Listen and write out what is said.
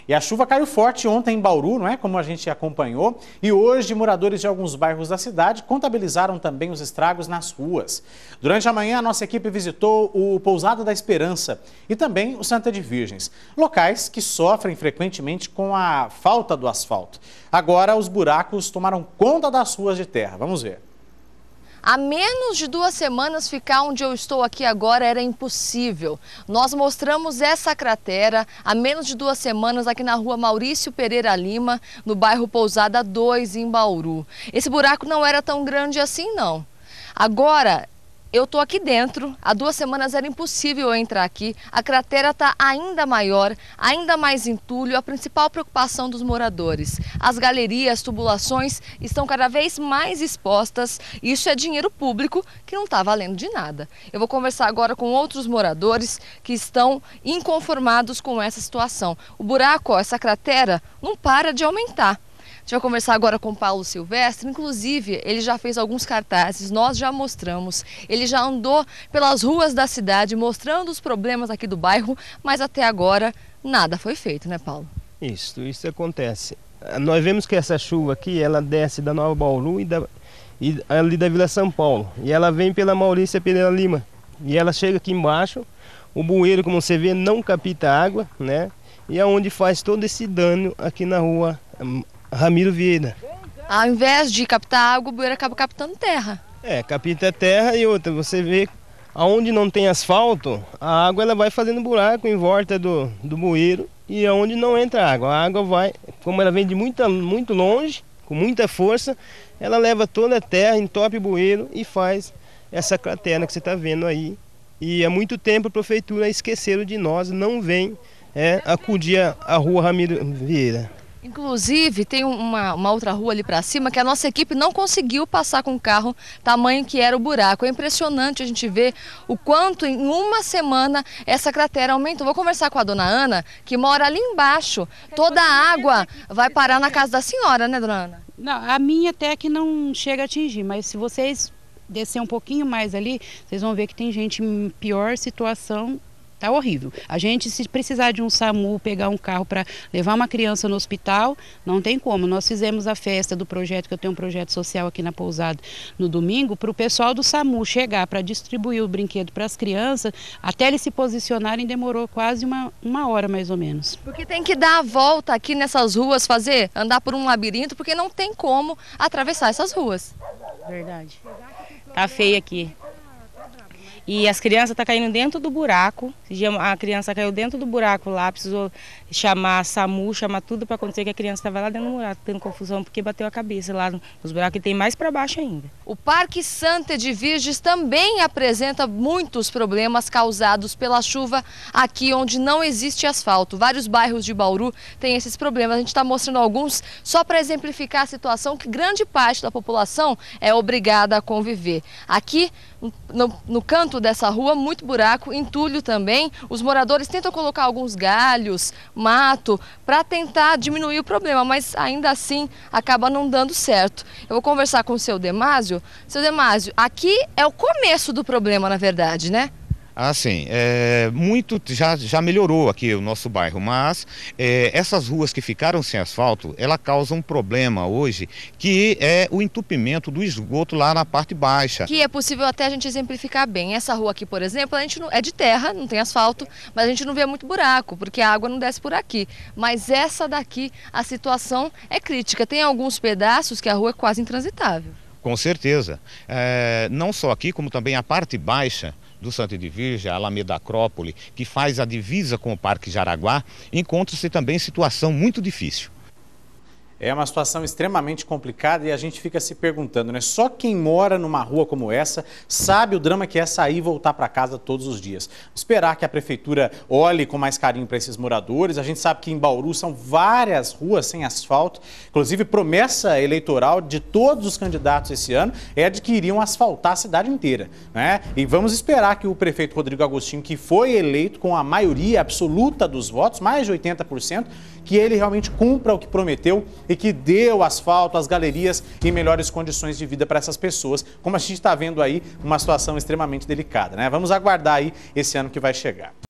E a chuva caiu forte ontem em Bauru, não é? Como a gente acompanhou. E hoje, moradores de alguns bairros da cidade contabilizaram também os estragos nas ruas. Durante a manhã, a nossa equipe visitou o Pousada da Esperança e também o Santa de Virgens, locais que sofrem frequentemente com a falta do asfalto. Agora, os buracos tomaram conta das ruas de terra. Vamos ver. Há menos de 2 semanas ficar onde eu estou aqui agora era impossível. Nós mostramos essa cratera há menos de 2 semanas aqui na rua Maurício Pereira Lima, no bairro Pousada 2, em Bauru. Esse buraco não era tão grande assim, não. Agora, eu estou aqui dentro, há 2 semanas era impossível eu entrar aqui, a cratera está ainda maior, ainda mais entulho, a principal preocupação dos moradores. As galerias, tubulações estão cada vez mais expostas, e isso é dinheiro público que não está valendo de nada. Eu vou conversar agora com outros moradores que estão inconformados com essa situação. O buraco, ó, essa cratera, não para de aumentar. A gente vai conversar agora com o Paulo Silvestre, inclusive ele já fez alguns cartazes, nós já mostramos, ele já andou pelas ruas da cidade mostrando os problemas aqui do bairro, mas até agora nada foi feito, né, Paulo? Isso acontece. Nós vemos que essa chuva aqui, ela desce da Nova Bauru e ali da Vila São Paulo, e ela vem pela Maurícia Pereira Lima, e ela chega aqui embaixo, o bueiro, como você vê, não capta água, né, e é onde faz todo esse dano aqui na rua Ramiro Vieira. Ao invés de captar água, o bueiro acaba captando terra. Capta terra e outra, você vê aonde não tem asfalto, a água ela vai fazendo buraco em volta do bueiro e aonde não entra água. A água vai, como ela vem de muito longe, com muita força, ela leva toda a terra, entope o bueiro e faz essa cratera que você está vendo aí. E há muito tempo a prefeitura esqueceram de nós, não vem acudir a rua Ramiro Vieira. Inclusive, tem uma outra rua ali para cima que a nossa equipe não conseguiu passar com o carro, tamanho que era o buraco. É impressionante a gente ver o quanto em 1 semana essa cratera aumentou. Vou conversar com a dona Ana, que mora ali embaixo. Toda a água vai parar na casa da senhora, né, dona Ana? Não, a minha até que não chega a atingir, mas se vocês descer um pouquinho mais ali, vocês vão ver que tem gente em pior situação. Tá horrível. A gente, se precisar de um SAMU, pegar um carro para levar uma criança no hospital, não tem como. Nós fizemos a festa do projeto, que eu tenho um projeto social aqui na Pousada no domingo, para o pessoal do SAMU chegar para distribuir o brinquedo para as crianças, até eles se posicionarem demorou quase uma hora mais ou menos. Porque tem que dar a volta aqui nessas ruas, andar por um labirinto, porque não tem como atravessar essas ruas. Verdade. Tá feio aqui. E as crianças estão caindo dentro do buraco. A criança caiu dentro do buraco lá, precisou chamar a SAMU, chamar tudo para acontecer, que a criança estava lá dentro do buraco, tendo confusão porque bateu a cabeça lá nos buracos e tem mais para baixo ainda. O Parque Santa de Virgens também apresenta muitos problemas causados pela chuva aqui onde não existe asfalto. Vários bairros de Bauru têm esses problemas. A gente está mostrando alguns só para exemplificar a situação que grande parte da população é obrigada a conviver. Aqui no canto dessa rua, muito buraco, entulho também. Os moradores tentam colocar alguns galhos, mato, para tentar diminuir o problema, mas ainda assim acaba não dando certo. Eu vou conversar com o seu Demásio. Seu Demásio, aqui é o começo do problema, na verdade, né? Ah, sim, muito já melhorou aqui o nosso bairro, mas essas ruas que ficaram sem asfalto, ela causa um problema hoje, que é o entupimento do esgoto lá na parte baixa. Que é possível até a gente exemplificar bem. Essa rua aqui, por exemplo, a gente é de terra, não tem asfalto, mas a gente não vê muito buraco, porque a água não desce por aqui. Mas essa daqui, a situação é crítica. Tem alguns pedaços que a rua é quase intransitável. Com certeza. Não só aqui, como também a parte baixa do Santa de Virgem, a Alameda Acrópole, que faz a divisa com o Parque Jaraguá, encontra-se também em situação muito difícil. É uma situação extremamente complicada e a gente fica se perguntando, né? Só quem mora numa rua como essa sabe o drama que é sair e voltar para casa todos os dias. Esperar que a prefeitura olhe com mais carinho para esses moradores. A gente sabe que em Bauru são várias ruas sem asfalto. Inclusive, promessa eleitoral de todos os candidatos esse ano é de que iriam asfaltar a cidade inteira, né? E vamos esperar que o prefeito Rodrigo Agostinho, que foi eleito com a maioria absoluta dos votos, mais de 80%, que ele realmente cumpra o que prometeu e que dê o asfalto, as galerias em melhores condições de vida para essas pessoas, como a gente está vendo aí, uma situação extremamente delicada, né? Vamos aguardar aí esse ano que vai chegar.